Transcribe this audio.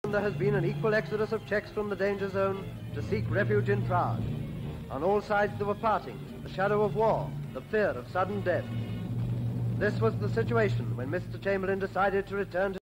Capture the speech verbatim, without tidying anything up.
There has been an equal exodus of Czechs from the danger zone to seek refuge in Prague. On all sides there were partings, the shadow of war, the fear of sudden death. This was the situation when Mister Chamberlain decided to return to